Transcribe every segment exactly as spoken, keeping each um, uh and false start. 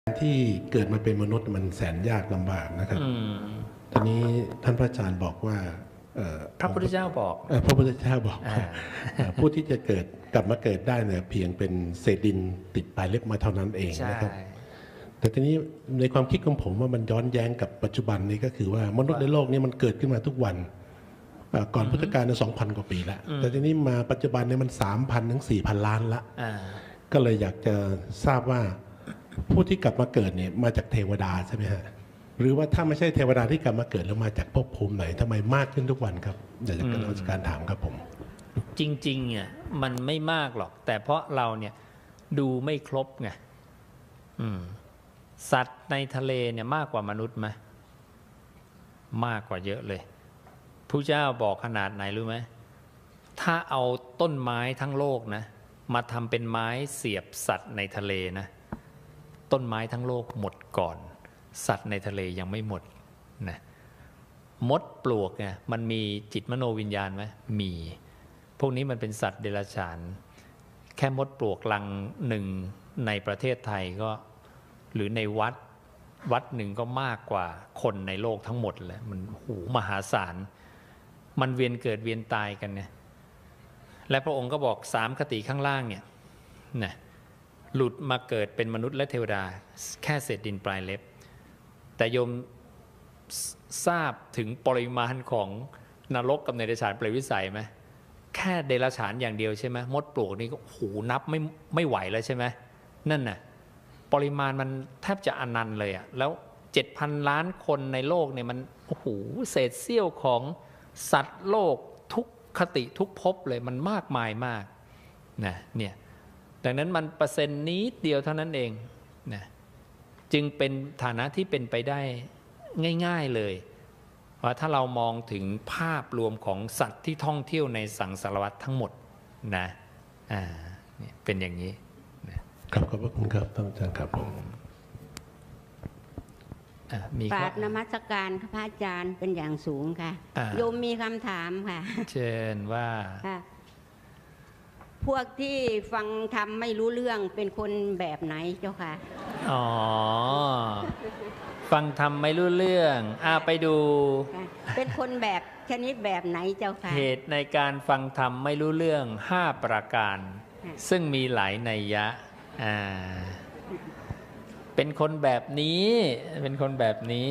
ที่เกิดมาเป็นมนุษย์มันแสนยากลำบากนะครับตอนนี้ท่านพระอาจารย์บอกว่าพระพุทธเจ้าบอกพระพุทธเจ้าบอกว่าผู้ที่จะเกิดกลับมาเกิดได้เนี่ยเพียงเป็นเศษดินติดปลายเล็บมาเท่านั้นเองนะครับแต่ทีนี้ในความคิดของผมว่ามันย้อนแย้งกับปัจจุบันนี้ก็คือว่ามนุษย์ในโลกนี้มันเกิดขึ้นมาทุกวันก่อนพุทธกาลเนี่ยสองพันกว่าปีแล้วแต่ทีนี้มาปัจจุบันเนี่ยมันสามพันถึงสี่พันล้านละก็เลยอยากจะทราบว่าผู้ที่กลับมาเกิดเนี่ยมาจากเทวดาใช่ไหมฮะหรือว่าถ้าไม่ใช่เทวดาที่กลับมาเกิดแล้วมาจากภพภูมิไหนทำไมมากขึ้นทุกวันครับอยากจะกราบการถามครับผมจริงๆเนี่ยมันไม่มากหรอกแต่เพราะเราเนี่ยดูไม่ครบไงสัตว์ในทะเลเนี่ยมากกว่ามนุษย์ไหมมากกว่าเยอะเลยพระเจ้าบอกขนาดไหนรู้ไหมถ้าเอาต้นไม้ทั้งโลกนะมาทำเป็นไม้เสียบสัตว์ในทะเลนะต้นไม้ทั้งโลกหมดก่อนสัตว์ในทะเลยังไม่หมดนะมดปลวกเนี่ยมันมีจิตมโนวิญญาณไหมมีพวกนี้มันเป็นสัตว์เดรัจฉานแค่มดปลวกรังหนึ่งในประเทศไทยก็หรือในวัดวัดหนึ่งก็มากกว่าคนในโลกทั้งหมดเลยมันหูมหาศาลมันเวียนเกิดเวียนตายกันเนี่ยและพระองค์ก็บอกสามคติข้างล่างเนี่ยนะหลุดมาเกิดเป็นมนุษย์และเทวดาแค่เศษดินปลายเล็บแต่โยมทราบถึงปริมาณของนรกกับเดรัจฉานเปรตวิสัยไหมแค่เดรัจฉานอย่างเดียวใช่ไหมมดปลวกนี่ก็โหนับไม่ไม่ไหวแล้วใช่ไหมนั่นน่ะปริมาณมันแทบจะอนันต์เลยอะแล้วเจ็ดพันล้านคนในโลกเนี่ยมันโอ้โหเศษเสี้ยวของสัตว์โลกทุกคติทุกภพเลยมันมากมายมากนะเนี่ยดังนั้นมันเปอร์เซ็นต์นิดเดียวเท่านั้นเองนะจึงเป็นฐานะที่เป็นไปได้ง่ายๆเลยว่าถ้าเรามองถึงภาพรวมของสัตว์ที่ท่องเที่ยวในสังสารวัฏทั้งหมดนะอ่าเป็นอย่างนี้ครับขอบคุณครับท่านอาจารย์ครับผมกราบนมัสการพระอาจารย์เป็นอย่างสูงค่ะโยมมีคำถามค่ะเชิญว่าพวกที่ฟังธรรมไม่รู้เรื่องเป็นคนแบบไหนเจ้าค่ะอ๋อฟังธรรมไม่รู้เรื่องอ่าไปดูเป็นคนแบบชนิดแบบไหนเจ้าค่ะเหตุในการฟังธรรมไม่รู้เรื่องห้าประการซึ่งมีหลายนัยยะอ่าเป็นคนแบบนี้เป็นคนแบบนี้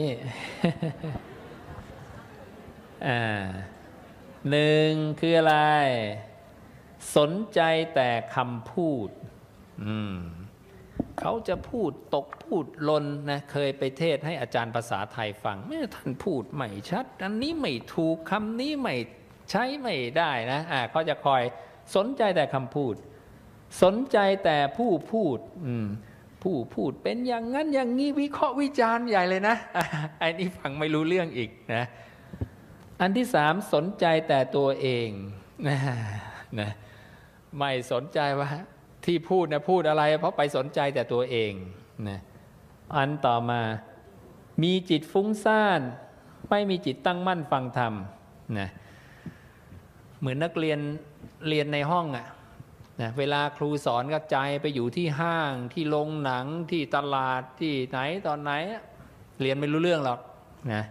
อ่าหนึ่งคืออะไรสนใจแต่คำพูดอืมเขาจะพูดตกพูดลนนะเคยไปเทศให้อาจารย์ภาษาไทยฟังแม่ท่านพูดไม่ชัดอันนี้ไม่ถูกคำนี้ไม่ใช้ไม่ได้นะอ่าเขาจะคอยสนใจแต่คำพูดสนใจแต่ผู้พูดอืมผู้พูดเป็นอย่างนั้นอย่างนี้วิเคราะห์วิจารณ์ใหญ่เลยนะไอ้นี่ฟังไม่รู้เรื่องอีกนะอันที่สามสนใจแต่ตัวเองนะนะไม่สนใจว่าที่พูดนะพูดอะไรเพราะไปสนใจแต่ตัวเองนะอันต่อมามีจิตฟุ้งซ่านไม่มีจิตตั้งมั่นฟังธรรมนะเหมือนนักเรียนเรียนในห้องอ่ะนะเวลาครูสอนก็ใจไปอยู่ที่ห้างที่โรงหนังที่ตลาดที่ไหนตอนไหนเรียนไม่รู้เรื่องหรอกนะ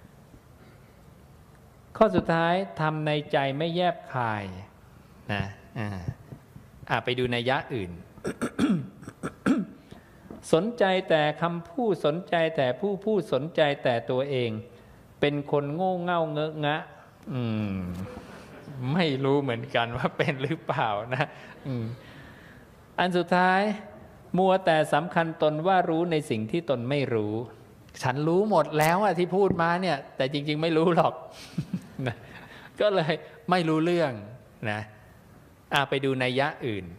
ข้อสุดท้ายทำในใจไม่แยบคายนะอ่าอ่าไปดูนัยยะอื่น สนใจแต่คำพูดสนใจแต่ผู้พูดสนใจแต่ตัวเองเป็นคนโง่เง่าเงอะงะอืมไม่รู้เหมือนกันว่าเป็นหรือเปล่านะอืมอันสุดท้ายมัวแต่สำคัญตนว่ารู้ในสิ่งที่ตนไม่รู้ฉันรู้หมดแล้วอะที่พูดมาเนี่ยแต่จริงๆไม่รู้หรอกนะก็เลยไม่รู้เรื่องนะอ่ะไปดูนัยยะอื่น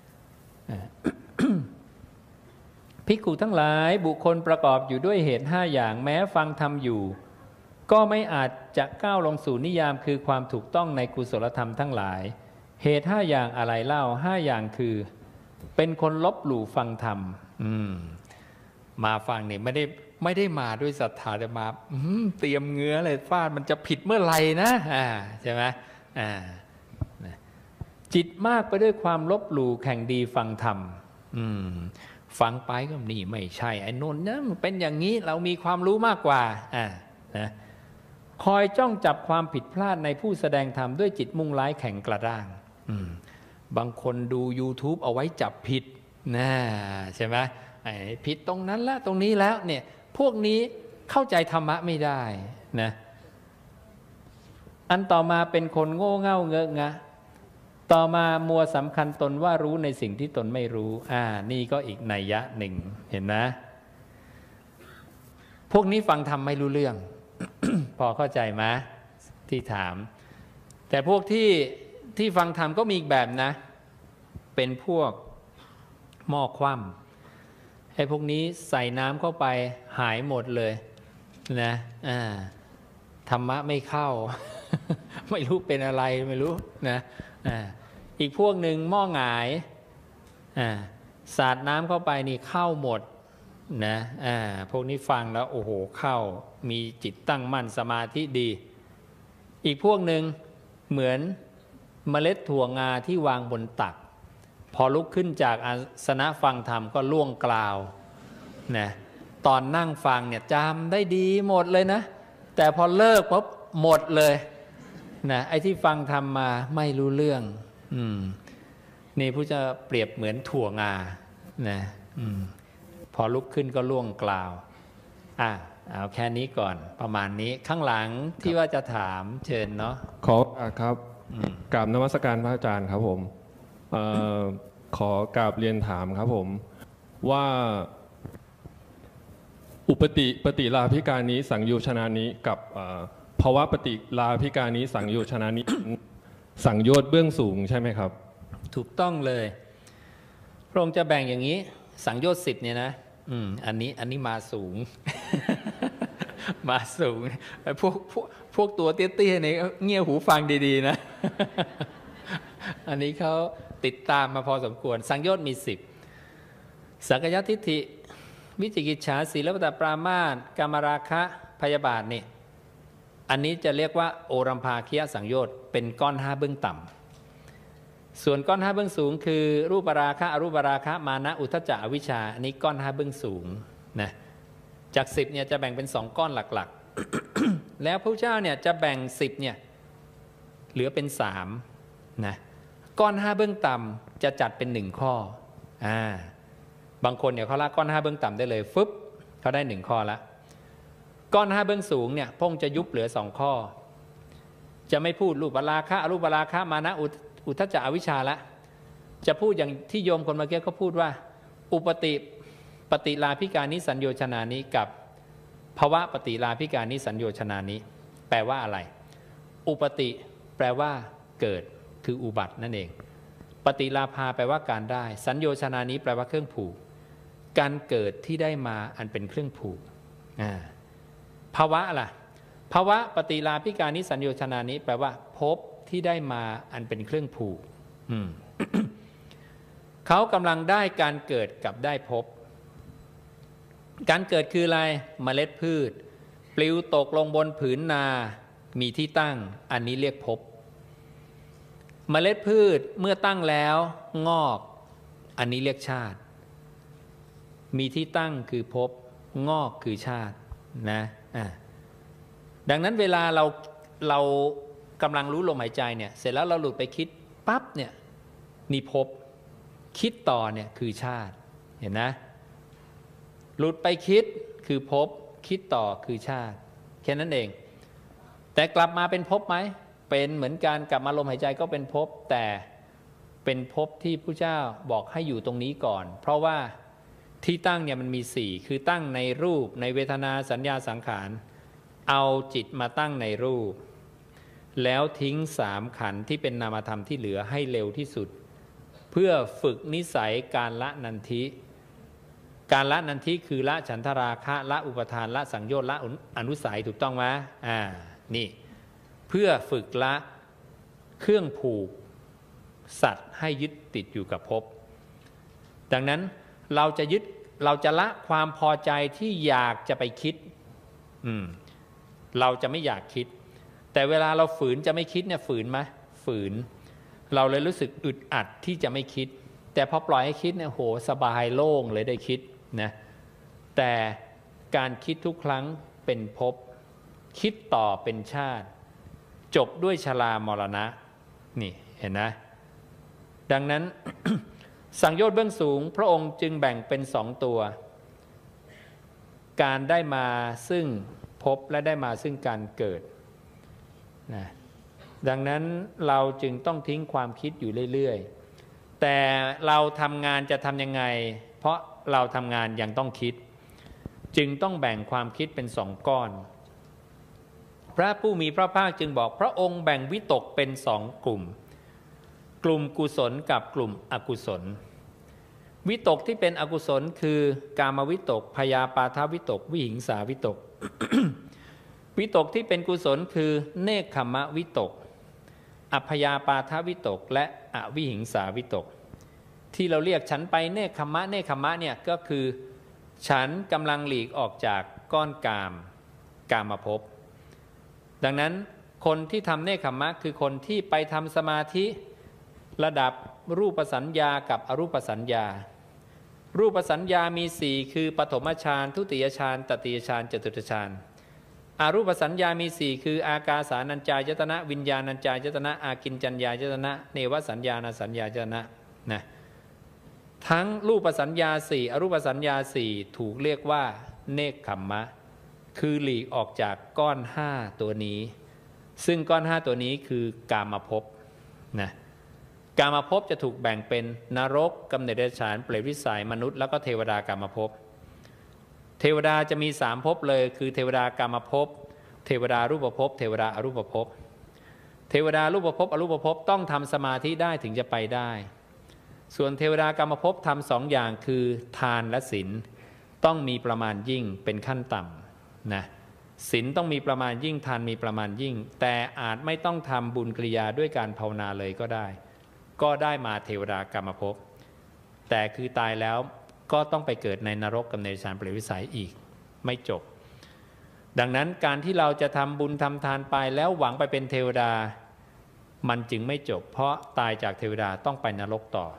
ภิกขุทั้งหลายบุคคลประกอบอยู่ด้วยเหตุห้าอย่างแม้ฟังธรรมอยู่ก็ไม่อาจจะก้าวลงสู่นิยามคือความถูกต้องในกุศลธรรมทั้งหลายเหตุห้าอย่างอะไรเล่าห้าอย่างคือเป็นคนลบหลู่ฟังธรรมอืมมาฟังเนี่ยไม่ได้ไม่ได้มาด้วยศรัทธาแต่มาเตรียมเงื้อเลยฟาดมันจะผิดเมื่อไหร่นะอ่าใช่ไหมอ่าจิตมากไปด้วยความลบหลู่แข่งดีฟังธรรมอืมฟังไปก็นี่ไม่ใช่ไอ้นนท์นะมันเป็นอย่างนี้เรามีความรู้มากกว่าอ่านะคอยจ้องจับความผิดพลาดในผู้แสดงธรรมด้วยจิตมุ่งร้ายแข็งกระด้างบางคนดู YouTube เอาไว้จับผิดนะใช่ไหมไอ้ผิดตรงนั้นแล้วตรงนี้แล้วเนี่ยพวกนี้เข้าใจธรรมะไม่ได้นะอันต่อมาเป็นคนโง่เง่าเงอะงะต่อมามัวสำคัญตนว่ารู้ในสิ่งที่ตนไม่รู้อ่านี่ก็อีกนัยยะหนึ่งเห็นนะพวกนี้ฟังธรรมไม่รู้เรื่อง พอเข้าใจไหมที่ถามแต่พวกที่ที่ฟังธรรมก็มีอีกแบบนะเป็นพวกหม้อคว่ำไอ้พวกนี้ใส่น้ำเข้าไปหายหมดเลยนะอ่าธรรมะไม่เข้า ไม่รู้เป็นอะไรไม่รู้นะอ่าอีกพวกหนึ่งหม้อหงายอ่าสาดน้ำเข้าไปนี่เข้าหมดนะอ่าพวกนี้ฟังแล้วโอ้โหเข้ามีจิตตั้งมั่นสมาธิดีอีกพวกหนึ่งเหมือนเมล็ดถั่วงาที่วางบนตักพอลุกขึ้นจากอาสนะฟังธรรมก็ล่วงกล่าวนะตอนนั่งฟังเนี่ยจำได้ดีหมดเลยนะแต่พอเลิกปุ๊บหมดเลยนะไอ้ที่ฟังธรรมมาไม่รู้เรื่องอืมนี่ผู้จะเปรียบเหมือนถั่วงานะอืมพอลุกขึ้นก็ล่วงกล่าวอ่ะเอาแค่นี้ก่อนประมาณนี้ข้างหลังที่ว่าจะถามเชิญเนาะขอครับกราบนมัสการพระอาจารย์ครับผมเอ่อขอกราบเรียนถามครับผมว่าอุปติปฏิลาภิการนี้สังโยชนานี้กับภาวะปฏิลาภิการนี้สังโยชนานี้ สังโยชน์เบื้องสูงใช่ไหมครับถูกต้องเลยพระองค์จะแบ่งอย่างนี้สังโยชน์สิบเนี่ยนะอืมอันนี้อันนี้มาสูง มาสูงพวกพวกพวกตัวเตี้ยๆเนี่ยเงี่ยหูฟังดีๆนะ อันนี้เขาติดตามมาพอสมควรสังโยชน์มีสิบสักยทิฏฐิวิจิกิจฉาศีลปตปรามาสกามราคะพยาบาทนี่อันนี้จะเรียกว่าโอรัมภาคิยสังโยชน์เป็นก้อนห้าเบื้องต่ำส่วนก้อนห้าเบื้องสูงคือรูปราคะอรูปราคะมานะอุทธัจจะอวิชชาอันนี้ก้อนห้าเบื้องสูงนะจากสิบเนี่ยจะแบ่งเป็นสองก้อนหลักๆ แล้วพระเจ้าเนี่ยจะแบ่งสิบเนี่ยเหลือเป็นสามนะก้อนห้าเบื้องต่ำจะจัดเป็นหนึ่งข้ออ่าบางคนเนี่ยเขาละก้อนห้าเบื้องต่ำได้เลยฟึบเขาได้หนึ่งข้อละก้อนห้าเบื้องสูงเนี่ยพงจะยุบเหลือสองข้อจะไม่พูดรูปราคะอรูปราคะมานะอุทธัจจะอวิชชาละจะพูดอย่างที่โยมคนเมื่อกี้เขาพูดว่าอุปติปฏิลาภิการนิสัญโยชนานี้กับภวะปฏิลาภิการนิสัญโยชนานี้แปลว่าอะไรอุปติแปลว่าเกิดคืออุบัตินั่นเองปฏิลาภาแปลว่าการได้สัญโยชนานี้แปลว่าเครื่องผูกการเกิดที่ได้มาอันเป็นเครื่องผูกภาวะล่ะภาวะปฏิลาภิการนิสัญโยชนานี้แปลว่าพบที่ได้มาอันเป็นเครื่องผูก เขากำลังได้การเกิดกับได้พบการเกิดคืออะไรเมล็ดพืชปลิวตกลงบนผืนนามีที่ตั้งอันนี้เรียกพบเมล็ดพืชเมื่อตั้งแล้วงอกอันนี้เรียกชาติมีที่ตั้งคือพบงอกคือชาตินะอ่ะดังนั้นเวลาเราเรากำลังรู้ลมหายใจเนี่ยเสร็จแล้วเราหลุดไปคิดปั๊บเนี่ยนี่พบคิดต่อเนี่ยคือชาติเห็นนะหลุดไปคิดคือพบคิดต่อคือชาติแค่นั้นเองแต่กลับมาเป็นพบไหมเป็นเหมือนกันกลับมาลมหายใจก็เป็นภพแต่เป็นภพที่พระเจ้าบอกให้อยู่ตรงนี้ก่อนเพราะว่าที่ตั้งเนี่ยมันมีสี่คือตั้งในรูปในเวทนาสัญญาสังขารเอาจิตมาตั้งในรูปแล้วทิ้งสามขันธ์ที่เป็นนามธรรมที่เหลือให้เร็วที่สุดเพื่อฝึกนิสัยการละนันทิการละนันทิคือละฉันทราคะละอุปทานละสังโยชน์ละอนุสัยถูกต้องไหมอ่านี่เพื่อฝึกละเครื่องผูกสัตว์ให้ยึดติดอยู่กับภพดังนั้นเราจะยึดเราจะละความพอใจที่อยากจะไปคิดอืมเราจะไม่อยากคิดแต่เวลาเราฝืนจะไม่คิดเนี่ยฝืนไหมฝืนเราเลยรู้สึกอึดอัดที่จะไม่คิดแต่พอปล่อยให้คิดเนี่ยโหสบายโล่งเลยได้คิดนะแต่การคิดทุกครั้งเป็นภพคิดต่อเป็นชาติจบด้วยชรามรณะนี่เห็นนะดังนั้น สังโยชน์เบื้องสูงพระองค์จึงแบ่งเป็นสองตัวการได้มาซึ่งภพและได้มาซึ่งการเกิดนะดังนั้นเราจึงต้องทิ้งความคิดอยู่เรื่อยๆแต่เราทำงานจะทำยังไงเพราะเราทำงานยังต้องคิดจึงต้องแบ่งความคิดเป็นสองก้อนพระผู้มีพระภาคจึงบอกพระองค์แบ่งวิตกเป็นสองกลุ่มกลุ่มกุศลกับกลุ่มอกุศลวิตกที่เป็นอกุศลคือกามวิตกพยาปาทวิตกวิหิงสาวิตก วิตกที่เป็นกุศลคือเนกขมะวิตกอัพยาปาทวิตกและอวิหิงสาวิตกที่เราเรียกฉันไปเนกขมะเนกขมะเนี่ยก็คือฉันกำลังหลีกออกจากก้อนกามกามภพดังนั้นคนที่ทำเนกขมะคือคนที่ไปทำสมาธิระดับรูปสัญญากับอรูปสัญญารูปสัญญามีสี่คือปฐมฌานทุติยฌานตติยฌานจตุตฌานอรูปสัญญามีสี่คืออากาสานัญจายตนะวิญญาณัญจายตนะอากิญจัญญายตนะเนวสัญญาณสัญญายตนะนะทั้งรูปสัญญาสี่อรูปสัญญาสี่ถูกเรียกว่าเนกขัมมะคือหลีกออกจากก้อนห้าตัวนี้ซึ่งก้อนห้าตัวนี้คือกามภพนะกามภพจะถูกแบ่งเป็นนรกกำเนิดเดรัจฉานเปรตวิสัยมนุษย์แล้วก็เทวดากามภพเทวดาจะมีสามภพเลยคือเทวดากามภพเทวดารูปภพเทวดาอรูปภพเทวดารูปภพอรูปภพต้องทำสมาธิได้ถึงจะไปได้ส่วนเทวดากามภพทำสองอย่างคือทานและศีลต้องมีประมาณยิ่งเป็นขั้นต่ำนะศีลต้องมีประมาณยิ่งทานมีประมาณยิ่งแต่อาจไม่ต้องทำบุญกิริยาด้วยการภาวนาเลยก็ได้ก็ได้มาเทวดากามภพแต่คือตายแล้วก็ต้องไปเกิดในนรกกับในฌานเปรตวิสัยอีกไม่จบดังนั้นการที่เราจะทำบุญทำทานไปแล้วหวังไปเป็นเทวดามันจึงไม่จบเพราะตายจากเทวดาต้องไปนรกต่อ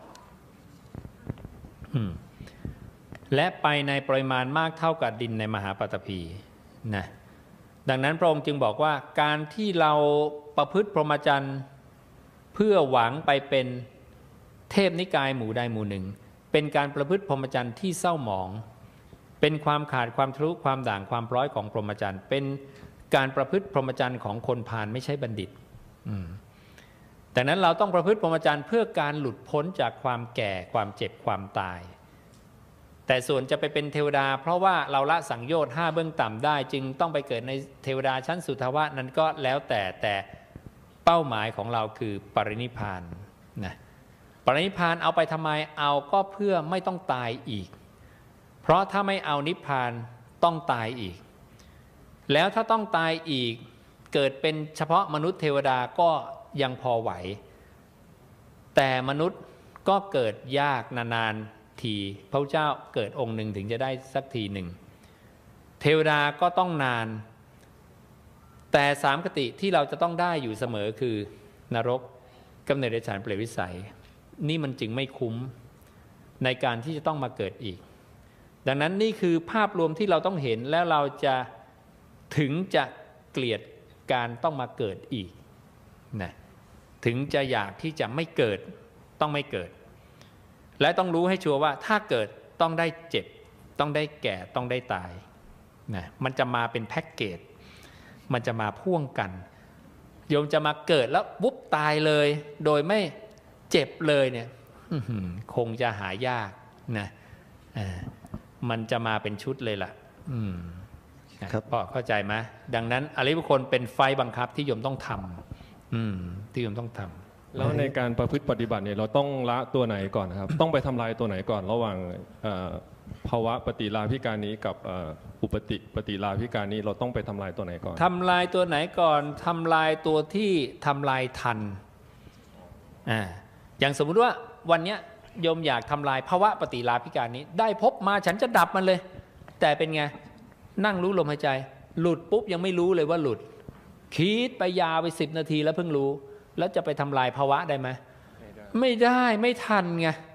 และไปในปริมาณมากเท่ากับดินในมหาปฐพีนะดังนั้นพระองค์จึงบอกว่าการที่เราประพฤติพรหมจรรย์เพื่อหวังไปเป็นเทพนิกายหมู่ใดหมู่หนึ่งเป็นการประพฤติพรหมจรรย์ที่เศร้าหมองเป็นความขาดความทะลุความด่างความพร้อยของพรหมจรรย์เป็นการประพฤติพรหมจรรย์ของคนพาลไม่ใช่บัณฑิตดังนั้นเราต้องประพฤติพรหมจรรย์เพื่อการหลุดพ้นจากความแก่ความเจ็บความตายแต่ส่วนจะไปเป็นเทวดาเพราะว่าเราละสังโยชน์ห้าเบื้องต่ำได้จึงต้องไปเกิดในเทวดาชั้นสุทวะนั้นก็แล้วแต่แต่เป้าหมายของเราคือปรินิพพานนะปรินิพพานเอาไปทำไมเอาก็เพื่อไม่ต้องตายอีกเพราะถ้าไม่เอานิพพานต้องตายอีกแล้วถ้าต้องตายอีกเกิดเป็นเฉพาะมนุษย์เทวดาก็ยังพอไหวแต่มนุษย์ก็เกิดยากนานๆทีพระเจ้าเกิดองค์หนึ่งถึงจะได้สักทีหนึ่งเทวดาก็ต้องนานแต่สามคติที่เราจะต้องได้อยู่เสมอคือนรกกำเนิดเดรัจฉานเปรตวิสัยนี่มันจึงไม่คุ้มในการที่จะต้องมาเกิดอีกดังนั้นนี่คือภาพรวมที่เราต้องเห็นแล้วเราจะถึงจะเกลียดการต้องมาเกิดอีกนะถึงจะอยากที่จะไม่เกิดต้องไม่เกิดและต้องรู้ให้ชัวร์ว่าถ้าเกิดต้องได้เจ็บต้องได้แก่ต้องได้ตายนะมันจะมาเป็นแพ็กเกจมันจะมาพ่วงกันโยมจะมาเกิดแล้ววุบตายเลยโดยไม่เจ็บเลยเนี่ยคงจะหายากนะมันจะมาเป็นชุดเลยล่ะครับพ่อเข้าใจไหมดังนั้นอริยบุคคลเป็นไฟบังคับที่โยมต้องทำที่โยมต้องทำแล้วในการประพฤติปฏิบัติเนี่ยเราต้องละตัวไหนก่อนครับ ต้องไปทำลายตัวไหนก่อนระหว่างภาวะปฏิลาภิการนี้กับอุปติปฏิลาภิการนี้เราต้องไปทำลายตัวไหนก่อนทำลายตัวไหนก่อนทำลายตัวที่ทำลายทันอ่าอย่างสมมุติว่าวันนี้โยมอยากทำลายภาวะปฏิลาภิการนี้ได้พบมาฉันจะดับมันเลยแต่เป็นไงนั่งรู้ลมหายใจหลุดปุ๊บยังไม่รู้เลยว่าหลุดคิดไปยาวไปสิบนาทีแล้วเพิ่งรู้แล้วจะไปทำลายภาวะได้ไหมไม่ได้ไม่ทันไง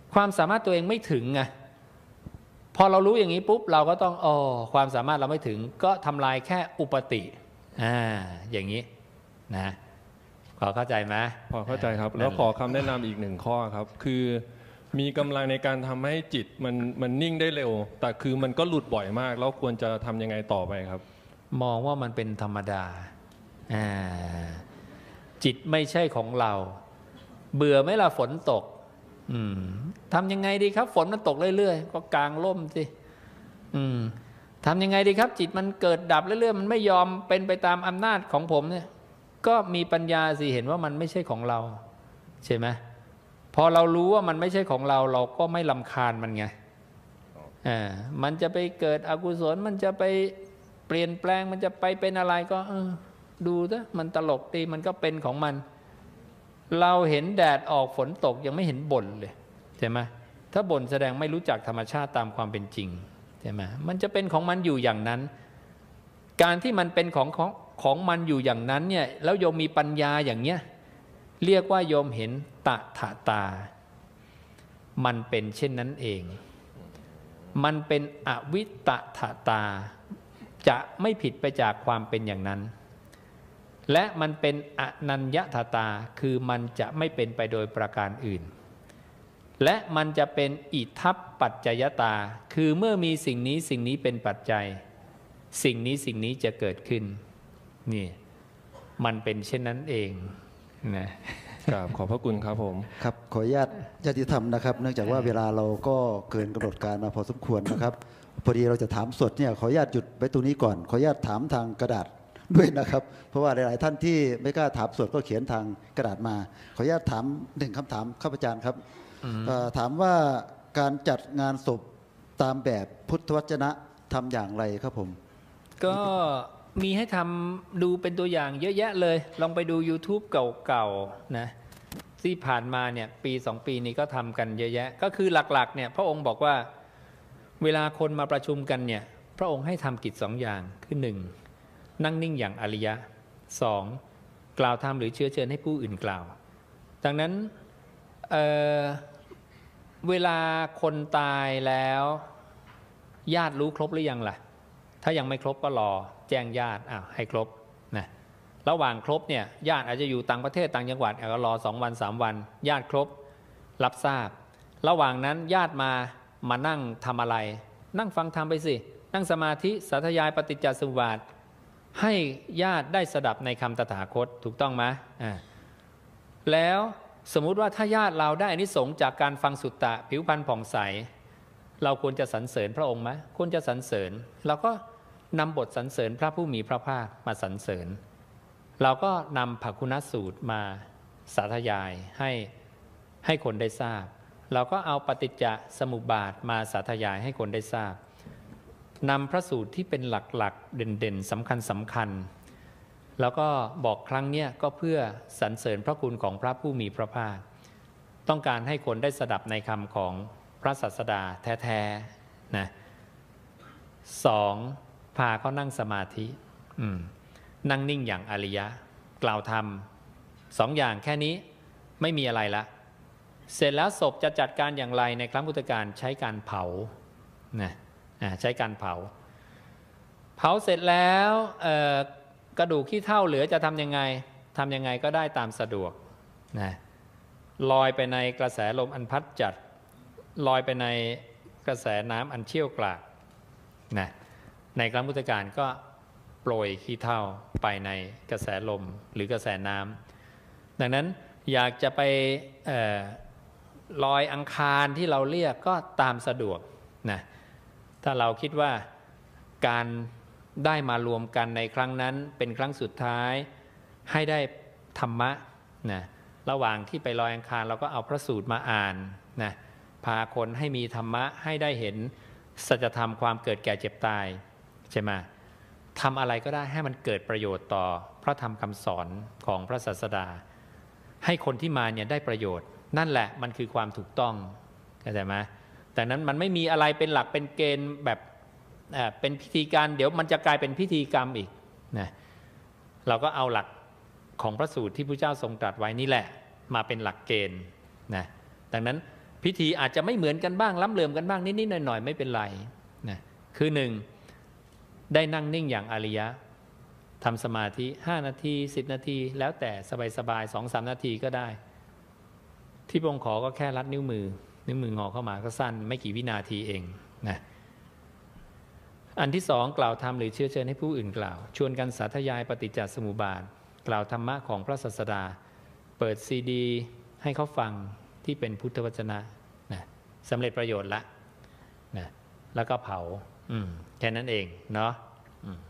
ความสามารถตัวเองไม่ถึงไงพอเรารู้อย่างนี้ปุ๊บเราก็ต้องอ๋อความสามารถเราไม่ถึงก็ทำลายแค่อุปติอ่าอย่างนี้นะพอเข้าใจไหมพอเข้าใจครับแล้วขอคำแนะนำอีกหนึ่งข้อครับคือมีกำลังในการทำให้จิตมันมันนิ่งได้เร็วแต่คือมันก็หลุดบ่อยมากแล้วควรจะทำยังไงต่อไปครับมองว่ามันเป็นธรรมดาอ่าจิตไม่ใช่ของเราเบื่อไหมล่ะฝนตกอืมทำยังไงดีครับฝนมันตกเรื่อยๆก็กางร่มสิอืมทำยังไงดีครับจิตมันเกิดดับเรื่อยๆมันไม่ยอมเป็นไปตามอำนาจของผมเนี่ยก็มีปัญญาสิเห็นว่ามันไม่ใช่ของเราใช่ไหมพอเรารู้ว่ามันไม่ใช่ของเราเราก็ไม่รำคาญมันไงอ่ามันจะไปเกิดอกุศลมันจะไปเปลี่ยนแปลงมันจะไปเป็นอะไรก็เออดูนะมันตลกดีมันก็เป็นของมันเราเห็นแดดออกฝนตกยังไม่เห็นบ่นเลยใช่ไหมถ้าบ่นแสดงไม่รู้จักธรรมชาติตามความเป็นจริงใช่ไหมมันจะเป็นของมันอยู่อย่างนั้นการที่มันเป็นของของของมันอยู่อย่างนั้นเนี่ยแล้วโยมมีปัญญาอย่างเนี้ยเรียกว่าโยมเห็นตถาตามันเป็นเช่นนั้นเองมันเป็นอวิตถาตาจะไม่ผิดไปจากความเป็นอย่างนั้นและมันเป็นอนัญญถาตาคือมันจะไม่เป็นไปโดยประการอื่นและมันจะเป็นอิทัปปัจจยตาคือเมื่อมีสิ่งนี้สิ่งนี้เป็นปัจจัยสิ่งนี้สิ่งนี้จะเกิดขึ้นนี่มันเป็นเช่นนั้นเองนะครับขอบพระคุณครับผมครับขออนุญาตญาติธรรมนะครับเนื่องจากว่าเวลาเราก็เกินกำหนดการมาพอสมควรนะครับพอดีเราจะถามสดเนี่ยขออนุญาตหยุดไว้ตรงนี้ก่อนขออนุญาตถามทางกระดาษด้วยนะครับเพราะว่าหลายๆท่านที่ไม่กล้าถามสดก็เขียนทางกระดาษมาขออนุญาตถามหนึ่งคำถามข้าพเจ้าครับถามว่าการจัดงานศพตามแบบพุทธวจนะทำอย่างไรครับผมก็มีให้ทำดูเป็นตัวอย่างเยอะแยะเลยลองไปดู YouTube เก่าๆนะที่ผ่านมาเนี่ยปีสองปีนี้ก็ทำกันเยอะแยะก็คือหลักๆเนี่ยพระองค์บอกว่าเวลาคนมาประชุมกันเนี่ยพระองค์ให้ทำกิจสองอย่างคือหนึ่งนั่งนิ่งอย่างอริยะสองกล่าวธรรมหรือเชื้อเชิญให้ผู้อื่นกล่าวดังนั้น เ, เวลาคนตายแล้วญาติรู้ครบหรือยังล่ะถ้ายังไม่ครบก็รอแจ้งญาติอ้าวให้ครบนะระหว่างครบเนี่ยญาติอาจจะอยู่ต่างประเทศต่างจังหวัดก็รอสองวันสามวันญาติครบรับทราบระหว่างนั้นญาติมามานั่งทำอะไรนั่งฟังธรรมไปสินั่งสมาธิสาธยายปฏิจจสมุปบาทให้ญาติได้สดับในคำตถาคตถูกต้องไหมอ่าแล้วสมมุติว่าถ้าญาติเราได้อานิสงส์จากการฟังสุตตะผิวพรรณผ่องใสเราควรจะสรรเสริญพระองค์ไหมควรจะสรรเสริญเราก็นำบทสรรเสริญพระผู้มีพระภาคมาสรรเสริญเราก็นำภคุณสูตรมาสาธยายให้ให้คนได้ทราบเราก็เอาปฏิจจสมุปบาทมาสาธยายให้คนได้ทราบนำพระสูตรที่เป็นหลักๆเด่นๆสำคัญสำคัญแล้วก็บอกครั้งนี้ก็เพื่อสรรเสริญพระคุณของพระผู้มีพระภาคต้องการให้คนได้สดับในคำของพระศาสดาแท้ๆนะสองพาเขานั่งสมาธินั่งนิ่งอย่างอริยะกล่าวธรรมสองอย่างแค่นี้ไม่มีอะไรละเสร็จแล้วศพจะจัดการอย่างไรในครั้งพุทธกาลใช้การเผานะใช้การเผาเผาเสร็จแล้วกระดูกขี้เถ้าเหลือจะทำยังไงทำยังไงก็ได้ตามสะดวกนะลอยไปในกระแสลมอันพัดจัดลอยไปในกระแสน้ำอันเชี่ยวกรากนะในครั้งพุทธกาลก็โปรยขี้เถ้าไปในกระแสลมหรือกระแสน้ำดังนั้นอยากจะไปเอ่อลอยอังคารที่เราเรียกก็ตามสะดวกนะถ้าเราคิดว่าการได้มารวมกันในครั้งนั้นเป็นครั้งสุดท้ายให้ได้ธรรมะนะระหว่างที่ไปลอยอังคารเราก็เอาพระสูตรมาอ่านนะพาคนให้มีธรรมะให้ได้เห็นสัจธรรมความเกิดแก่เจ็บตายใช่ไหมทำอะไรก็ได้ให้มันเกิดประโยชน์ต่อพระธรรมคำสอนของพระศาสดาให้คนที่มาเนี่ยได้ประโยชน์นั่นแหละมันคือความถูกต้องเข้าใจไหมแต่นั้นมันไม่มีอะไรเป็นหลักเป็นเกณฑ์แบบเป็นพิธีการเดี๋ยวมันจะกลายเป็นพิธีกรรมอีกนะเราก็เอาหลักของพระสูตรที่พระเจ้าทรงตรัสไว้นี่แหละมาเป็นหลักเกณฑ์นะดังนั้นพิธีอาจจะไม่เหมือนกันบ้างล้ำเหลื่อมกันบ้างนิดๆหน่อยๆไม่เป็นไรนะคือหนึ่งได้นั่งนิ่งอย่างอริยะทำสมาธิห้านาทีสิบนาทีแล้วแต่สบายๆสองสามนาทีก็ได้ที่พระองค์ขอก็แค่รัดนิ้วมือนิ้วมืองอเข้ามาก็สั้นไม่กี่วินาทีเองนะอันที่สองกล่าวธรรมหรือเชื้อเชิญให้ผู้อื่นกล่าวชวนกันสาธยายปฏิจจสมุปบาทกล่าวธรรมะของพระศาสดาเปิดซีดีให้เขาฟังที่เป็นพุทธวจนะนะสำเร็จประโยชน์ละนะแล้วก็เผาแค่นั้นเองเนาะ